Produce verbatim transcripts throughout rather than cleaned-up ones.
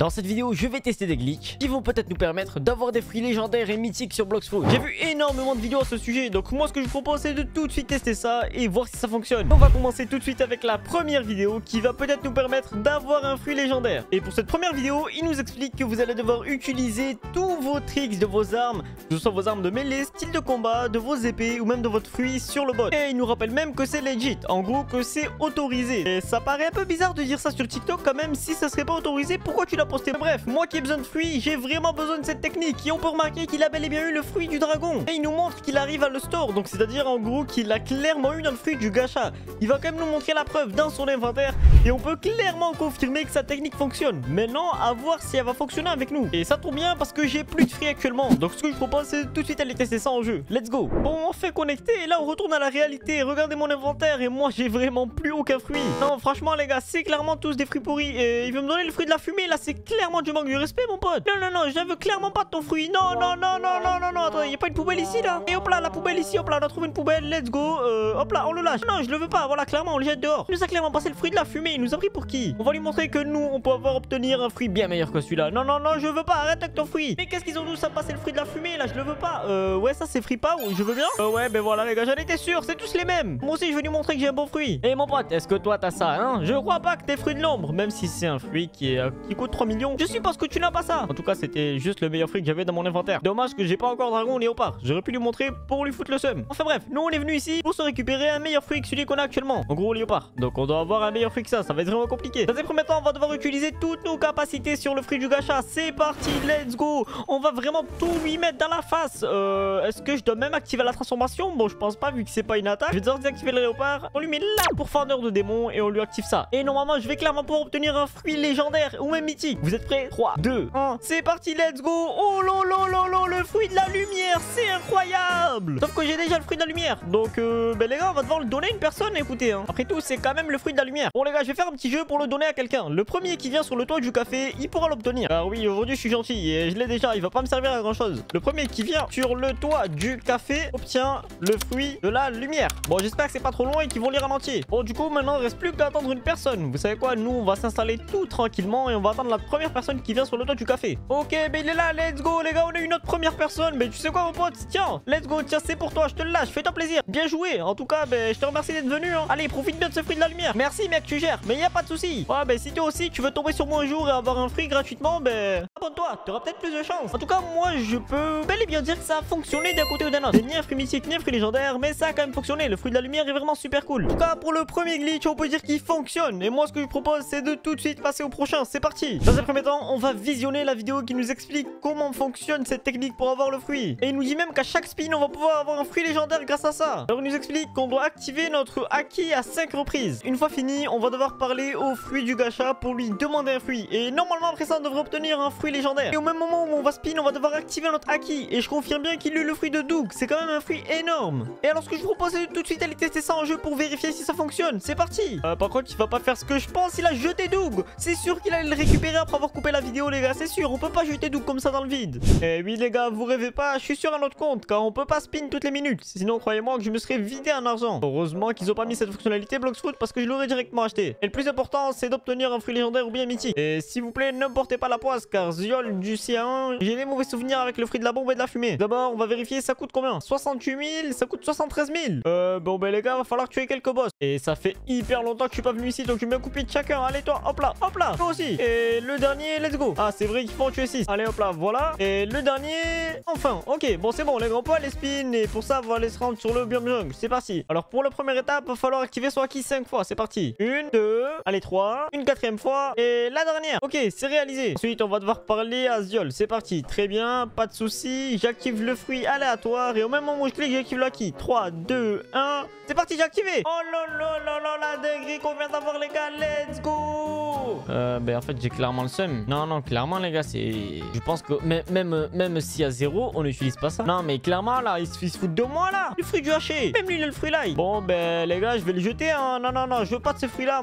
Dans cette vidéo, je vais tester des glitches qui vont peut-être nous permettre d'avoir des fruits légendaires et mythiques sur Blox Fruit. J'ai vu énormément de vidéos à ce sujet, donc moi ce que je vous propose c'est de tout de suite tester ça et voir si ça fonctionne. On va commencer tout de suite avec la première vidéo qui va peut-être nous permettre d'avoir un fruit légendaire. Et pour cette première vidéo, il nous explique que vous allez devoir utiliser tous vos tricks de vos armes, que ce soit vos armes de mêlée, style de combat, de vos épées ou même de votre fruit sur le bot. Et il nous rappelle même que c'est legit, en gros que c'est autorisé. Et ça paraît un peu bizarre de dire ça sur TikTok quand même. Si ça serait pas autorisé, pourquoi tu l'as posté? Bref, moi qui ai besoin de fruits, j'ai vraiment besoin de cette technique. Et on peut remarquer qu'il a bel et bien eu le fruit du dragon. Et il nous montre qu'il arrive à le store, donc c'est à dire en gros qu'il a clairement eu dans le fruit du gacha. Il va quand même nous montrer la preuve dans son inventaire et on peut clairement confirmer que sa technique fonctionne. Maintenant, à voir si elle va fonctionner avec nous. Et ça tombe bien parce que j'ai plus de fruits actuellement, donc ce que je propose c'est tout de suite aller tester ça en jeu. Let's go. Bon, on fait connecter et là on retourne à la réalité. Regardez mon inventaire et moi j'ai vraiment plus aucun fruit. Non, franchement les gars, c'est clairement tous des fruits pourris. Et il veut me donner le fruit de la fumée. Là c'est clairement du manque de respect mon pote. Non non non, je veux clairement pas de ton fruit. Non non non non non non non. Attends, y a pas une poubelle ici là? Et hop là, la poubelle ici. Hop là, on a trouvé une poubelle. Let's go. euh, Hop là, on le lâche. Non, je le veux pas. Voilà, clairement on le jette dehors. Il nous a clairement passé le fruit de la fumée. Il nous a pris pour qui? On va lui montrer que nous on peut avoir obtenir un fruit bien meilleur que celui-là. Non non non, je veux pas. Arrête avec ton fruit. Mais qu'est-ce qu'ils ont tous à passer le fruit de la fumée là? Je le veux pas. Euh ouais, ça c'est free power. Je veux bien. Euh, ouais ben voilà les gars, j'en étais sûr. C'est tous les mêmes. Moi aussi je vais lui montrer que j'ai un bon fruit. Et mon pote, est-ce que toi t'as ça hein? Je crois pas que t'es fruit de l'ombre. Même si c'est un fruit qui, est, euh, qui coûte trois millions. Je suppose que tu n'as pas ça. En tout cas c'était juste le meilleur fruit que j'avais dans mon inventaire. Dommage que j'ai pas encore dragon léopard. J'aurais pu lui montrer pour lui foutre le seum. Enfin bref, nous on est venu ici pour se récupérer un meilleur fruit que celui qu'on a actuellement. En gros léopard. Donc on doit avoir un meilleur fruit que ça. Ça va être vraiment compliqué. Dans les premiers temps on va devoir utiliser toutes nos capacités sur le fruit du gacha. C'est parti, let's go. On va vraiment tout lui mettre dans la face. Euh, Est-ce que je dois même activer la transformation? Bon je pense pas vu que c'est pas une attaque. Je vais devoir désactiver le léopard. On lui met là pour fendeur de démon et on lui active ça. Et normalement je vais clairement pouvoir obtenir un fruit légendaire ou même mythique. Vous êtes prêts? trois, deux, un. C'est parti, let's go. Oh lolo lolo, le fruit de la lumière. C'est incroyable. Sauf que j'ai déjà le fruit de la lumière. Donc euh, ben les gars on va devoir le donner à une personne. Écoutez hein. Après tout c'est quand même le fruit de la lumière. Bon les gars je vais faire un petit jeu pour le donner à quelqu'un. Le premier qui vient sur le toit du café il pourra l'obtenir. Alors oui aujourd'hui je suis gentil et je l'ai déjà. Il va pas me servir à grand chose. Le premier qui vient sur le toit du café obtient le fruit de la lumière. Bon j'espère que c'est pas trop long et qu'ils vont lire en entier. Bon du coup maintenant il reste plus qu'à attendre une personne. Vous savez quoi, nous on va s'installer tout tranquillement et on va attendre la première personne qui vient sur le toit du café. Ok ben il est là, let's go les gars, on a une autre première personne. Mais tu sais quoi mon pote, tiens, let's go, tiens c'est pour toi, je te le lâche, fais-toi plaisir. Bien joué, en tout cas ben je te remercie d'être venu hein. Allez profite bien de ce fruit de la lumière. Merci mec, tu gères, mais y a pas de souci. Ouais ben si toi aussi tu veux tomber sur moi un jour et avoir un fruit gratuitement, ben abonne-toi, tu auras peut-être plus de chance. En tout cas moi je peux bel et bien dire que ça a fonctionné d'un côté ou d'un autre. C'est ni un fruit mythique ni un fruit légendaire, mais ça a quand même fonctionné. Le fruit de la lumière est vraiment super cool. En tout cas pour le premier glitch on peut dire qu'il fonctionne. Et moi ce que je propose c'est de tout de suite passer au prochain. C'est parti. Dans un premier temps on va visionner la vidéo qui nous explique comment fonctionne cette technique pour avoir le fruit. Et il nous dit même qu'à chaque spin on va pouvoir avoir un fruit légendaire grâce à ça. Alors il nous explique qu'on doit activer notre haki à cinq reprises. Une fois fini on va devoir parler au fruit du gacha pour lui demander un fruit. Et normalement après ça on devrait obtenir un fruit légendaire. Et au même moment où on va spin on va devoir activer notre haki. Et je confirme bien qu'il a eu le fruit de Doug. C'est quand même un fruit énorme. Et alors ce que je vous propose c'est de tout de suite aller tester ça en jeu pour vérifier si ça fonctionne. C'est parti. euh, Par contre il va pas faire ce que je pense. Il a jeté Doug. C'est sûr qu'il allait le récupérer après avoir coupé la vidéo les gars. C'est sûr, on peut pas jeter Doug comme ça dans le vide. Eh oui les gars, vous rêvez pas, je suis sur un autre compte car on peut pas spin toutes les minutes. Sinon croyez-moi que je me serais vidé en argent. Heureusement qu'ils ont pas mis cette fonctionnalité Blox Fruit parce que je l'aurais directement acheté. Et le plus important c'est d'obtenir un fruit légendaire ou bien mythique. Et s'il vous plaît ne portez pas la poisse car Ziol du C un, j'ai des mauvais souvenirs avec le fruit de la bombe et de la fumée. D'abord on va vérifier ça coûte combien. soixante-huit mille, ça coûte soixante-treize mille. Euh bon ben les gars va falloir tuer quelques boss. Et ça fait hyper longtemps que je suis pas venu ici donc je vais me couper de chacun. Allez toi, hop là, hop là, toi aussi. Et le dernier, let's go. Ah c'est vrai qu'il faut en tuer six. Allez hop là, voilà. Et le dernier, enfin, ok, bon c'est bon, les gars, on peut aller spin et pour ça, on va aller se rendre sur le biome jungle. C'est parti. Alors pour la première étape, il va falloir activer son haki cinq fois. C'est parti. Une, deux, allez trois, une quatrième fois et la dernière. Ok, c'est réalisé. Ensuite, on va devoir parler à Ziol. C'est parti. Très bien, pas de souci. J'active le fruit aléatoire et au même moment où je clique, j'active le haki. trois, deux, un. C'est parti, j'ai activé. Oh là là là là, la dinguerie qu'on vient d'avoir les gars. Let's go. Euh, ben en fait, j'ai clairement le seum. Non, non, clairement les gars, c'est... Je pense que même, même, même s'il y a zéro, on n'utilise pas ça. Non, mais clairement là, il se, il se fout de moi là. Le fruit du haché. Même lui, il a le fruit là. Bon, ben les gars, je vais le jeter. Hein. Non, non, non, je veux pas de ce fruit là, moi.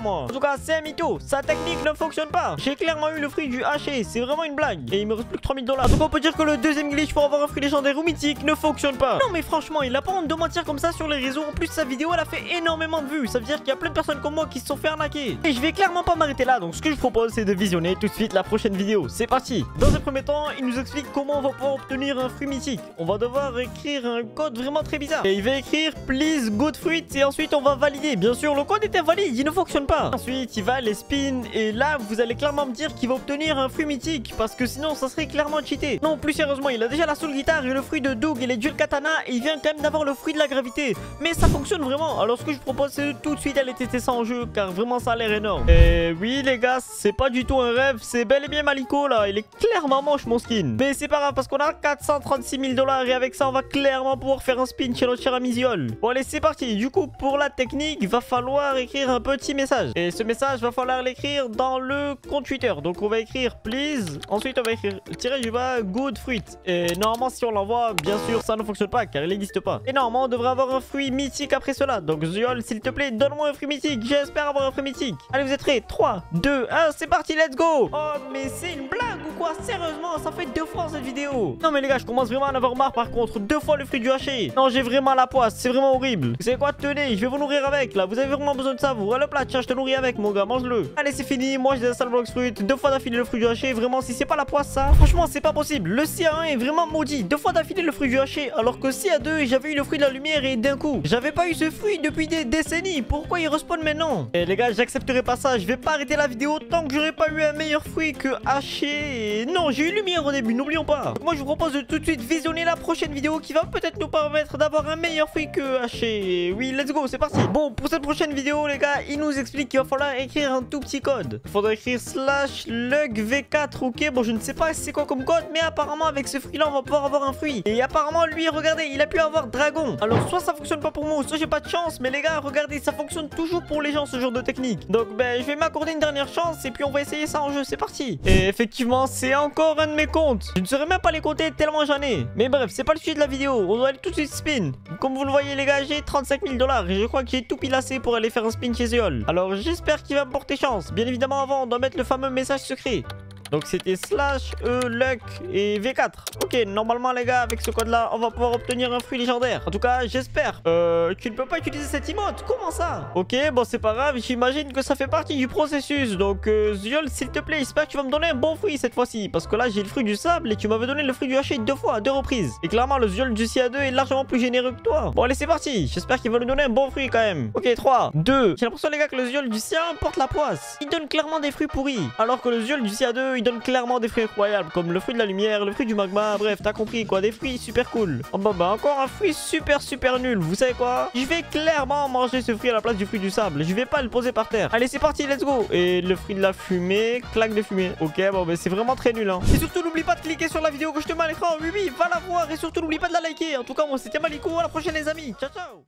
moi. En tout cas, c'est un mytho. Sa technique ne fonctionne pas. J'ai clairement eu le fruit du haché. C'est vraiment une blague. Et il me reste plus que trois mille dollars. Donc on peut dire que le deuxième glitch pour avoir un fruit légendaire ou mythique ne fonctionne pas. Non mais franchement, il a pas honte de mentir comme ça sur les réseaux. En plus, sa vidéo elle a fait énormément de vues. Ça veut dire qu'il y a plein de personnes comme moi qui se sont fait arnaquer. Et je vais clairement pas m'arrêter là. Donc ce que je propose, c'est de visionner tout de suite la prochaine vidéo. C'est parti. Dans un premier temps, il nous explique comment on va pouvoir obtenir un fruit mythique. On va devoir écrire un code vraiment très bizarre. Et il va écrire please good fruit et ensuite on va valider. Bien sûr, le code est invalide, il ne fonctionne pas. Ensuite, il va les spin et là, vous allez clairement me dire qu'il va obtenir un fruit mythique parce que sinon, ça serait clairement cheaté. Non, plus sérieusement, il a déjà la soul guitare et le fruit de Doug et les duel katana et il vient quand même d'avoir le fruit de la gravité. Mais ça fonctionne vraiment. Alors ce que je propose, c'est de tout de suite aller tester ça en jeu car vraiment ça a l'air énorme. Et oui les gars, c'est pas du tout un rêve, c'est bel et bien Maliko là. Il est clairement moche mon skin. Mais c'est pas grave parce qu'on a quatre cent trente-six mille dollars et avec ça, on va clairement pouvoir faire un spin chez notre cher Amiziol. Bon allez, c'est parti. Du coup, pour la technique, il va falloir écrire un petit message. Et ce message, va falloir l'écrire dans le compte Twitter. Donc on va écrire please. Ensuite, on va écrire tiré du bas good fruit. Et normalement, si on l'envoie, bien sûr, ça ne fonctionne pas car il n'existe pas. Et normalement, on devrait avoir un fruit mythique après cela. Donc Ziol, s'il te plaît, donne-moi un fruit mythique. J'espère avoir un fruit mythique. Allez, vous êtes prêts? trois, deux, un, c'est parti, let's go. Oh, mais c'est une blague ou quoi? Sérieusement, ça fait deux fois cette vidéo. Non, mais les gars, je commence vraiment à en avoir marre par contre. Deux fois le fruit du haché. Non, j'ai vraiment la poisse. C'est vraiment horrible. Vous savez quoi? Tenez, je vais vous nourrir avec là. Vous avez vraiment besoin de ça, vous. Allez, plat, tiens, je te nourris avec, mon gars. Mange-le. Allez, c'est fini. Moi, je désinstalle Blox Fruit. Deux fois d'affilée le fruit du haché. Vraiment, si c'est pas la poisse, ça, franchement, c'est pas possible. Le C A un est vraiment maudit. Deux fois d'affilée le fruit du haché. Alors que C A deux, j'avais eu le fruit de la lumière et d'un coup, j'avais pas eu ce fruit depuis des décennies. Pourquoi il respawn maintenant? Et les gars, j'accepterai pas ça. Je vais pas arrêter la vidéo tant que j'aurais pas eu un meilleur fruit que haché. Non, j'ai eu lumière au début, n'oublions pas. Moi, je vous propose de tout de suite visionner la prochaine vidéo qui va peut-être nous permettre d'avoir un meilleur fruit que haché. Oui, let's go, c'est parti. Bon, pour cette prochaine vidéo, les gars, il nous explique qu'il va falloir écrire un tout petit code. Il faudra écrire slash lug v quatre, ok. Bon, je ne sais pas c'est quoi comme code, mais apparemment, avec ce fruit-là, on va pouvoir avoir un fruit. Et apparemment, lui, regardez, il a pu avoir dragon. Alors, soit ça fonctionne pas pour moi, soit j'ai pas de chance. Mais les gars, regardez, ça fonctionne toujours pour les gens, ce genre de technique. Donc, ben, je vais m'accorder une dernière chance et puis on va essayer ça en jeu. C'est parti. Et effectivement, c'est encore un de mes comptes. Je ne saurais même pas les compter tellement j'en ai. Mais bref, c'est pas le sujet de la vidéo. On doit aller tout de suite spin. Comme vous le voyez, les gars, j'ai trente-cinq mille dollars. Et je crois que j'ai tout pilassé pour aller faire un spin chez Ziol. Alors, j'espère qu'il va me porter chance. Bien évidemment, avant, on doit mettre le fameux message secret. Donc c'était slash E, luck et V quatre. Ok, normalement les gars, avec ce code là, on va pouvoir obtenir un fruit légendaire. En tout cas, j'espère. Euh, tu ne peux pas utiliser cette emote. Comment ça? Ok, bon c'est pas grave. J'imagine que ça fait partie du processus. Donc euh, Ziol, s'il te plaît, j'espère que tu vas me donner un bon fruit cette fois-ci. Parce que là, j'ai le fruit du sable et tu m'avais donné le fruit du haché deux fois, à deux reprises. Et clairement, le Ziol du C A deux est largement plus généreux que toi. Bon allez, c'est parti. J'espère qu'il va nous donner un bon fruit quand même. Ok, trois, deux. J'ai l'impression les gars que le Ziol du C A un porte la poisse. Il donne clairement des fruits pourris. Alors que le Ziol du C A deux, il donne clairement des fruits incroyables comme le fruit de la lumière, le fruit du magma, bref, t'as compris quoi, des fruits super cool. Oh bah bah encore un fruit super super nul, vous savez quoi? Je vais clairement manger ce fruit à la place du fruit du sable, je vais pas le poser par terre. Allez c'est parti, let's go. Et le fruit de la fumée, claque de fumée. Ok, bon bah c'est vraiment très nul hein. Et surtout n'oublie pas de cliquer sur la vidéo que je te mets à l'écran, oui oui, va la voir et surtout n'oublie pas de la liker. En tout cas moi c'était Maliko, à la prochaine les amis, ciao ciao.